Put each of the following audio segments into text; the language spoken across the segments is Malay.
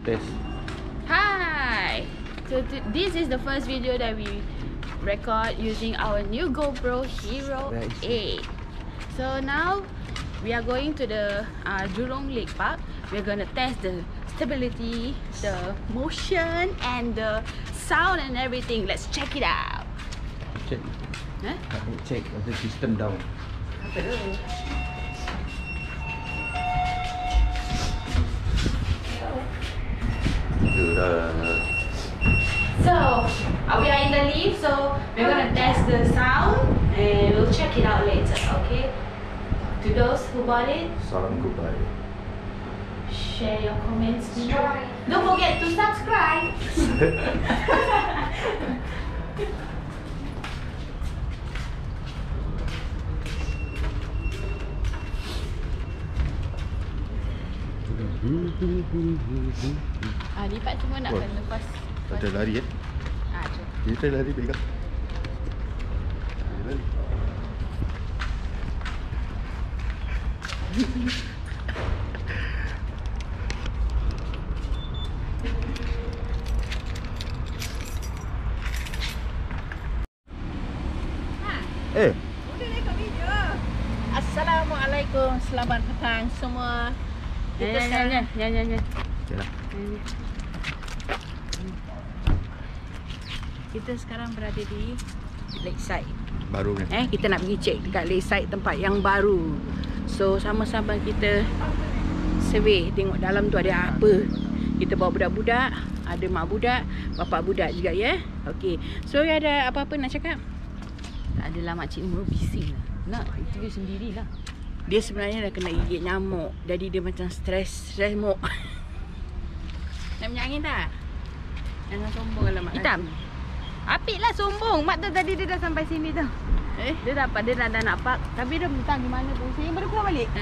Test. Hi! So this is the first video that we record using our new GoPro Hero 8. So now we are going to the Jurong Lake Park. We're gonna test the stability, the motion, and the sound and everything. Let's check it out. Check. Huh? Check the system down. So we are in the lift, so we're gonna test the sound and we'll check it out later, okay? To those who bought it, Salam goodbye. share your comments below. Don't forget to subscribe. Lipat semua nak kena lepas. Ada lari Jom. Kita lari pegang. Assalamualaikum, selamat petang semua. Nyanyi. Okeylah. Kita sekarang berada di Lakeside. Baru ni. Kita nak pergi cek dekat Lakeside, tempat yang baru. So sama-sama kita survey, tengok dalam tu ada apa. Kita bawa budak-budak, ada mak budak, bapak budak juga ya. Okey. So ada apa-apa nak cakap? Tak adalah makcik ni mula bising lah. Nak interview sendirilah. Dia sebenarnya dah kena gigit nyamuk. Jadi dia macam stres mok. Nak minyak angin tak? Jangan sombong lah mak. Hitam. Apik lah sombong. Mak tu tadi dia dah sampai sini tu. Dia dapat, dia dah nak park. Tapi dia mentang di mana tu. Saya baru keluar balik.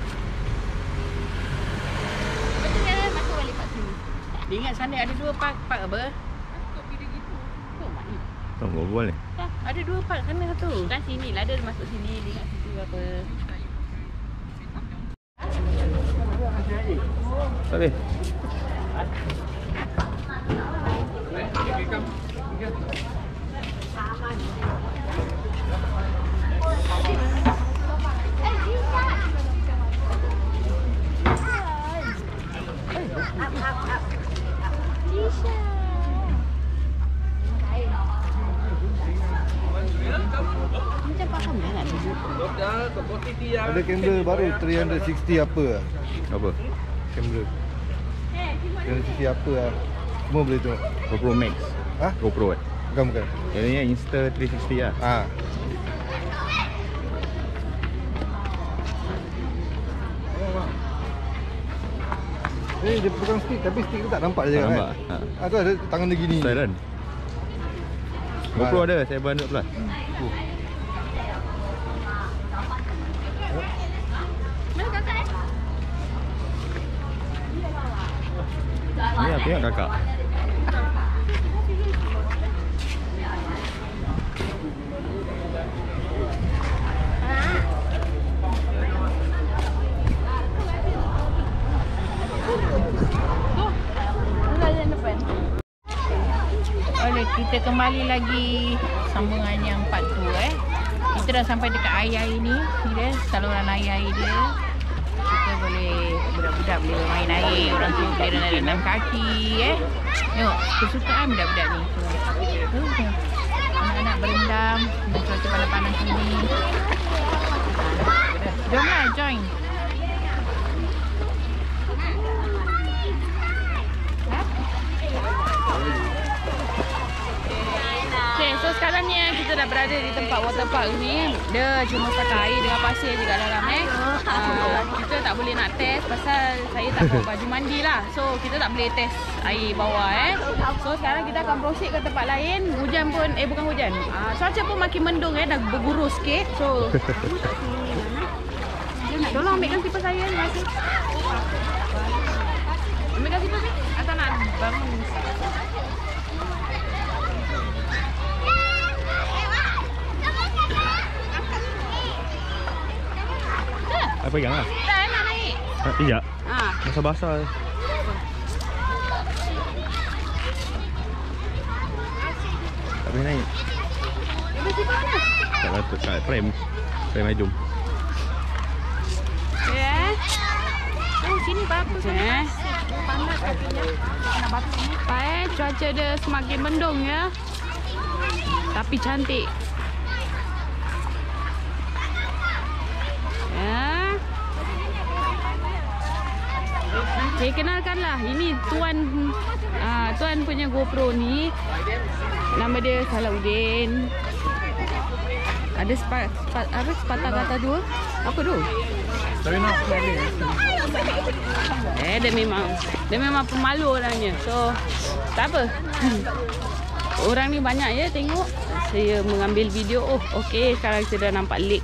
Betul dia masuk balik park sini. Dia ingat sana ada dua park apa? Kau pilih gitu. Kau mak ni. Tak berbual ni. Ada dua park sana satu. Kan sini lah. Dia masuk sini. Dia ingat situ apa. Tak boleh. Ada kamera baru 360 apa lah. Apa? Kamera 360 apa lah. Semua boleh tengok. GoPro Max. Ha? GoPro kan? Bukan. Yang ni Insta 360 lah. Ha. Dia pegang stick tapi stick tu tak nampak dia Tak kan. nampak? Ha. Tu ada tangan dia gini. Silent. GoPro ada 700 plus. Mana kakak Ni aku ingat kakak. Oleh kita kembali lagi sambungan yang part 2 Kita dah sampai dekat air ni. Ni dia saluran air dia. Kita boleh, budak-budak boleh main air, orang tu boleh renang-renang kaki Tengok kesukaan budak-budak ni. Anak-anak berendam dengan cuaca panas-panas ni. Jomlah join. Okay, so sekarang ni kita dah berada di tempat waterpark ni. Dia cuma pakai air dengan pasir je kat dalam kita tak boleh nak test pasal saya tak bawa baju mandi lah. So kita tak boleh test air bawah So sekarang kita akan proceed ke tempat lain. Hujan pun, bukan hujan, cuaca pun makin mendung dah bergurus sikit. So tolong ambilkan kipas saya. Terima kasih. Ambilkan kipas ni. Atau nak bangun. Pegang lah. Tak nak naik. Tidak. Basah-basah. boleh naik. Kalau tu kat frame hidung. Ya. Oh, sini bagus. Panas katanya. Nak batu sini. Cuaca dia semakin mendung ya. Tapi cantik. Ya. Okay, kenalkanlah. Ini Tuan punya GoPro ni. Nama dia Salahuddin. Ada sepatah kata dua. Apa tu? Dia memang pemalu orangnya. So, tak apa. Orang ni banyak ya tengok. Saya mengambil video. Oh, okey, sekarang kita dah nampak lake.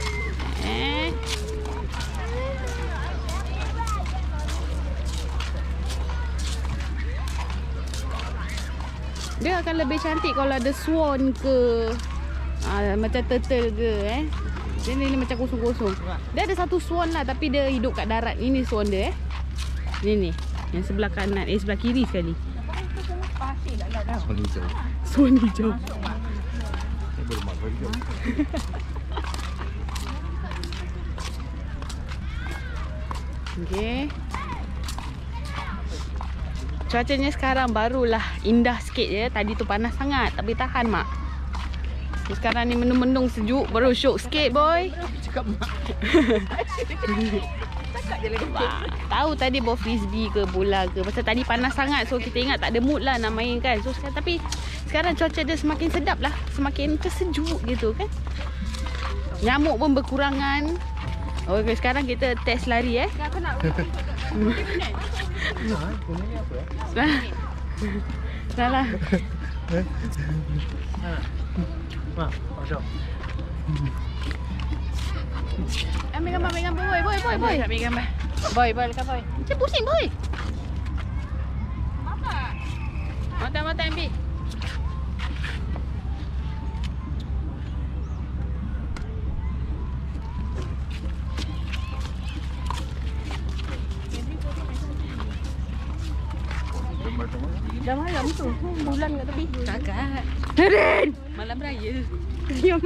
Dia akan lebih cantik kalau ada swan ke macam turtle ke Dia ni macam kosong-kosong. Dia ada satu swan lah tapi dia hidup kat darat. Ini swan dia Ni yang sebelah kanan, sebelah kiri sekali. Swan hijau. Swan hijau. Ni boleh mak hijau. Okey. Cuacanya sekarang barulah indah sikit je. Tadi tu panas sangat tapi tahan mak. Sekarang ni mendung-mendung sejuk baru syok sikit boy. Cakap mak. Tahu tadi bawa frisbee ke bola ke. Pasal tadi panas sangat so kita ingat tak ada mood lah nak main kan. So tapi sekarang cuaca dia semakin sedap lah. Semakin sejuk gitu kan. Nyamuk pun berkurangan. Okay, sekarang kita test lari Aku nak Salah. Mak, masuk. ambil gambar boy. Ambil gambar. Boy, lekat boy. Macam pusing boy. Mata ambil. Dah malam tu. Bulan kat tepi. Kakak. Nadine! Malam raya. Diam.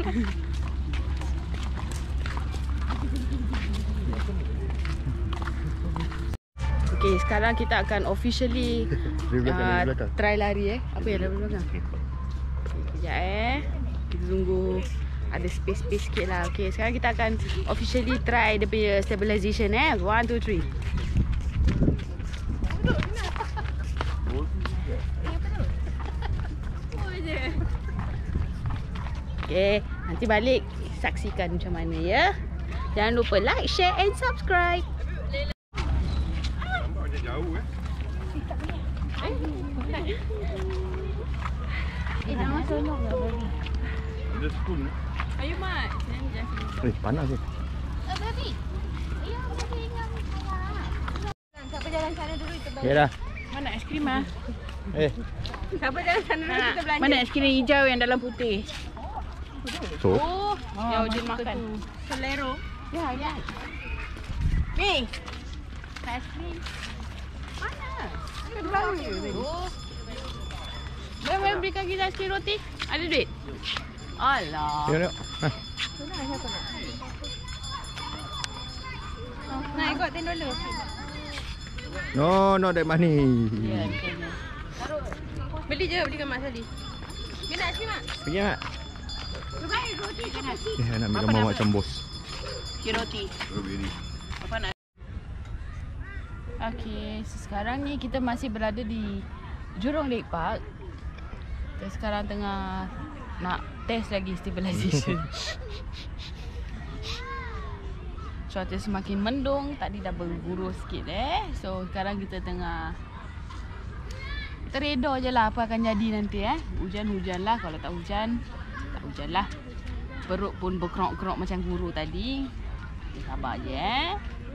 Okay, sekarang kita akan officially try lari Apa yang ada belakang? Sekejap Kita tunggu ada space-space sikit lah. Okay, sekarang kita akan officially try dia punya stabilization 1, 2, 3. Okay, nanti balik saksikan macam mana ya. Jangan lupa like, share and subscribe. Jauh Jangan tolong lah baby. Ada school ni. Ayo mat. Panas tu. Baby. Ayah baby ingat siapa jalan sana dulu kita Okay dah. Mana aiskrim ah? Siapa jalan sana dulu kita belanja. Mana aiskrim hijau yang dalam putih? So, Yang Ujin makan. Selero. Ya. Ni. Aiskrim. Mana? Kat bawah je. Boleh berikan kita aiskrim roti? Ada duit? Alah. tengok. Nak ikut $10. No, not that money. Ya, Belikan Mak Sali. Dia nak aiskrim mak? Pergi mak. Baik roti kan nasi. Nak ambil gambar macam bos. roti. Apa nak? Okay, so sekarang ni kita masih berada di Jurong Lake Park. Kita sekarang tengah nak test lagi stabilization. Cuaca semakin mendung, tadi dah bergurus sikit So sekarang kita tengah kita reda je lah apa akan jadi nanti Hujan-hujan lah, kalau tak hujan tak hujan lah. Perut pun berkerok-kerok macam guru tadi. Kita sabar je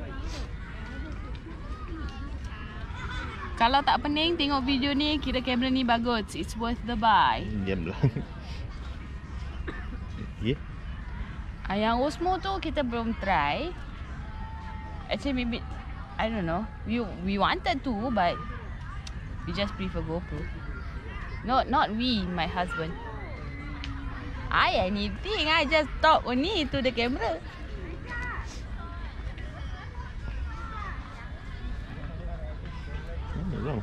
Kalau tak pening tengok video ni, kira kamera ni bagus. It's worth the buy. Diam lah. Yeah. Yang Osmo tu kita belum try. Actually maybe I don't know. We wanted to but we just prefer GoPro. Not we, my husband. Anything. I just talk only to the camera. Belum.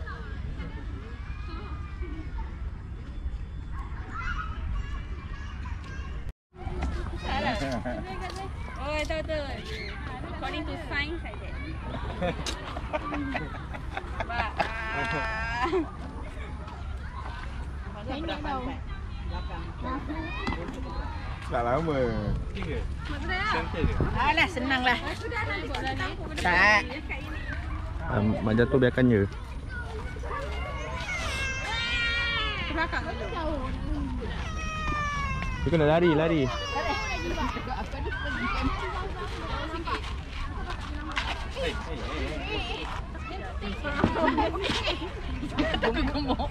Oh, betul. According to science, I did. Tak lama. Alah, senanglah. Tak. Mak jatuh biarkan je. Ke belakang. Dia kena lari. Aku gemuk.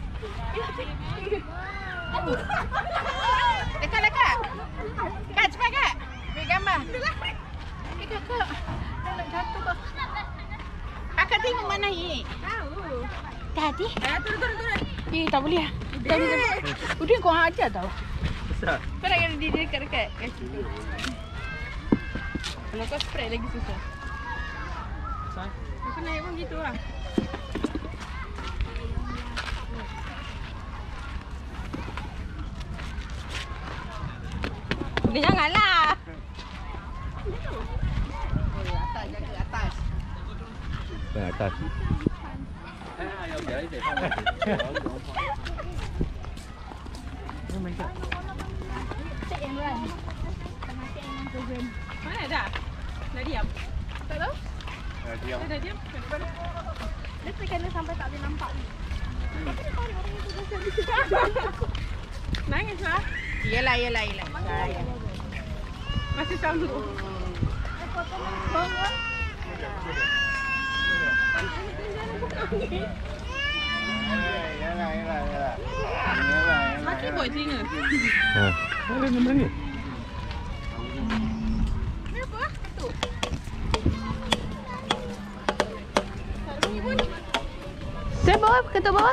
Dekat. Kak, cepat Kak. Ambil gambar. Kakak. Dah nak jatuh kau. Kakak tengok mana ni? Tahu. Tadi? Turun. Tak boleh lah. Udah kau ajar tau. Besar. Kau nak kena dia dekat-dekat. Kalau kau spray lagi susah. Aku naik pun gitu lah. Dia janganlah. Atas. Atas. Mana dah? Dah diam? Tak tahu? Diam. Dah diam? Dia kena sampai tak boleh nampak. Nangis lah? Yelah. Masih sanggup. Yalah. Sakit buat telinga. Ada gambar ni. Ni apa? Ketuk. Tak bunyi pun. Saya bawah, ketuk bawah.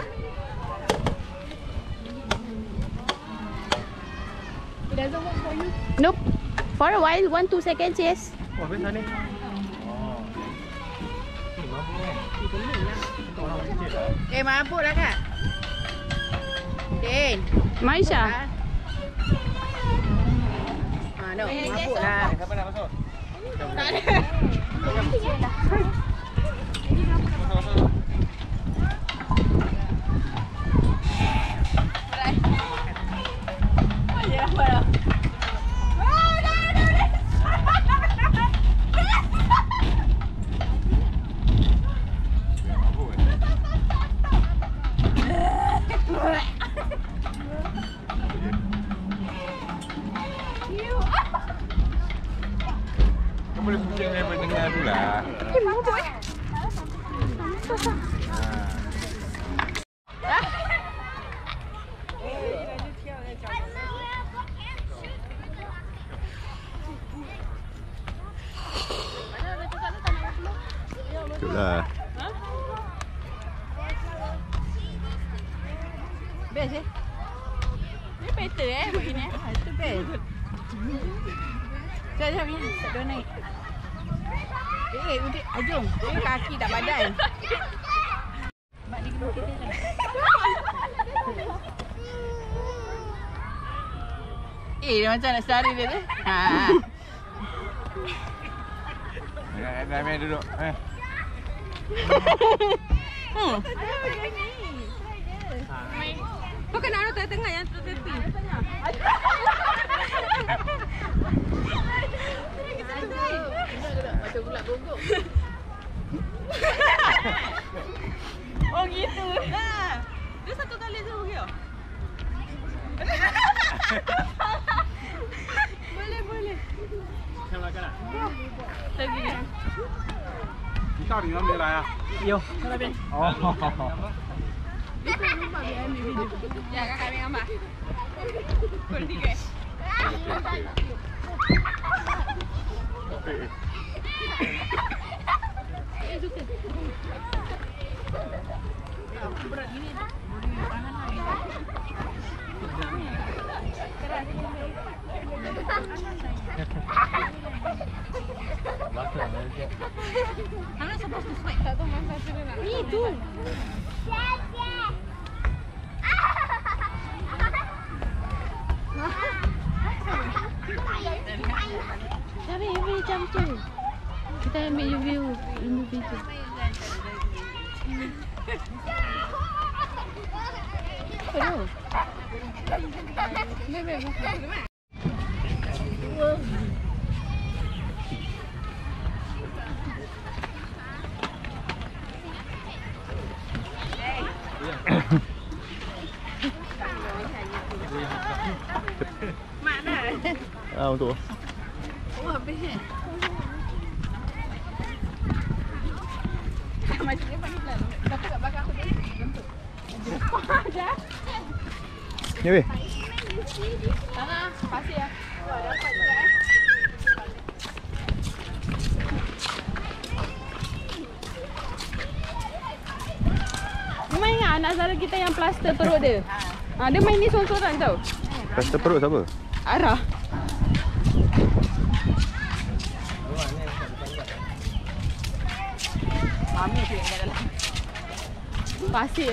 It doesn't work for you. Nope. For a while, 1-2 seconds, yes. Wah, besar ni. Mabuk lah Kak. Din. Maisha. No, mabuk lah. Siapa nak masuk? Tak ada. Kau boleh kucing memang dengar tu lah. Itulah. Best Ni better buat gini Itu best. Sekejap ni. Dia naik. Udik. Jom. Kaki tak badan. Mak dia kena kita kan. Dia macam nak sari dia tu. Dah main duduk. Kau kena ada tengah-tengah yang tepi. Macam pula gogok. Oh gitu. Dia satu kali je pergi. Boleh. Kalah. Lagi. 你到底能没来啊？ 有。 Kau dah Oh. Ya, kakak ambil gambar. Pukul 3. Suka. Berat gini. Boleh tahan air. Keras. I'm not supposed to swipe. Tak tahu masa sini nak. Ni tu. Tapi ini macam tu. Kita ambil review tu. Aduh. Mana? Untuk. Oh, habis ni. Macam ni panik lah. Tapi kat belakang aku dia bentuk. Ada. Ni weh. Tanah, pasir ya. Oh, dapat juga Memang ingat anak Zara kita yang plaster perut dia. Dia main ni sorang-sorang tau. Plaster perut siapa? Arah. Mami tu yang kat dalam. Pasir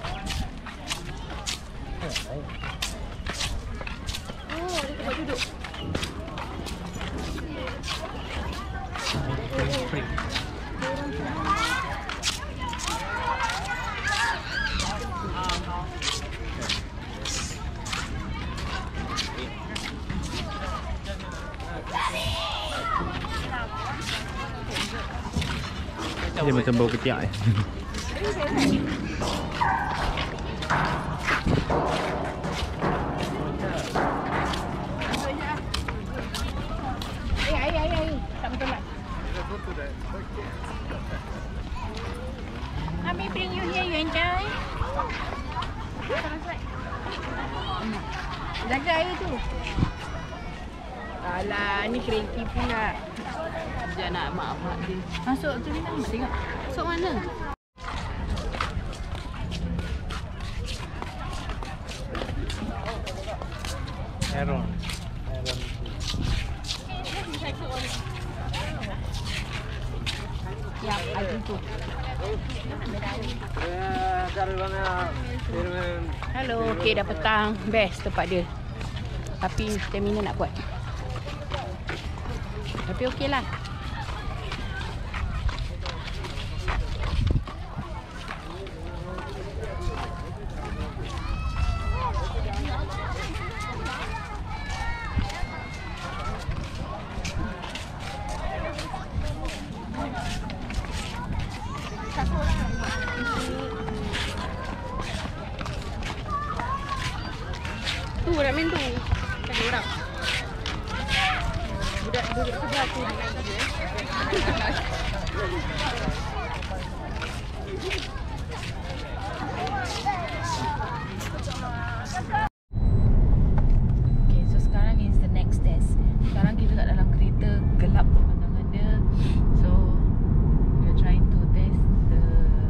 Oh, dia tempat duduk. Dia macam bau ketiak Air. Tak betul tak? Let me bring you here, you enjoy. Jaga air tu. Alah, ni cranky pula. Dia nak mak dia. Masuk tu ni nak tengok. Masuk mana? Aaron. Ya, air tu. Hello, okey dah petang. Best tempat dia. Tapi stamina nak buat. Tapi okey lah. Tu nak main tu. Ada orang. Budak duduk sebelah tu nak main tu. Okay, so sekarang is the next test. Sekarang kita kat dalam kereta, gelap pemandangan dia. So we are trying to test the,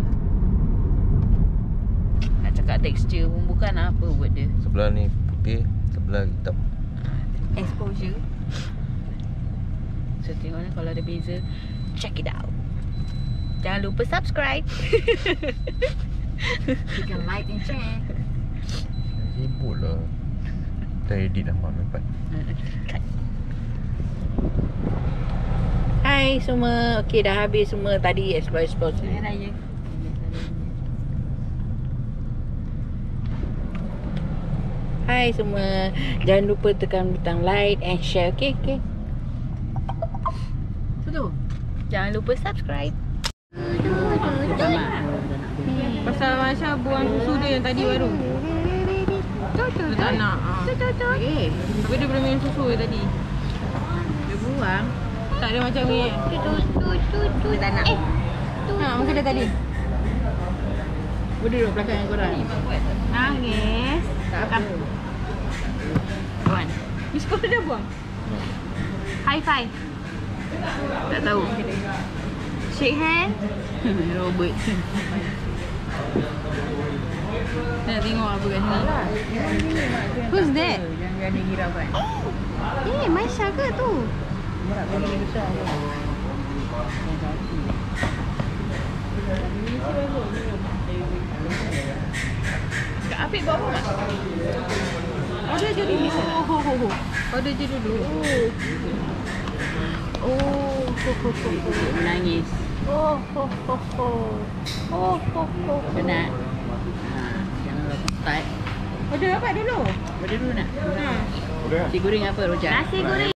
nak cakap texture pun bukan apa buat dia. Sebelah ni putih, sebelah hitam. Exposure. So tengok ni kalau ada beza. Check it out. Jangan lupa subscribe. You can like and share. Sibuk lah. Dah edit dah mak dapat. Hai semua. Okay dah habis semua tadi explore. Raya. Hai semua. Jangan lupa tekan butang like and share. Okay. Tu. Jangan lupa subscribe. Pasal Masya buang susu dia yang tadi baru. Dia tak nak. Tapi dia belum minum susu dia tadi. Dia buang. Tak ada macam ni. Dia tak nak. Masa dia tadi. Boleh duduk belakang yang korang. Nangis. Tak apa. Buang. Di sekolah dah buang. High five. Tak tahu. Shake hand. Robert. Nak tengok apa kat sini. Who's that? Jangan hiraukan. Maisha ke tu? Kak Apik bawa tak? Order je dulu. Order je dulu. Menangis. Penat. Jangan lupa start. Order apa dulu? Order dulu nak. Udah. Nasi goreng apa, Rojak? Nasi goreng.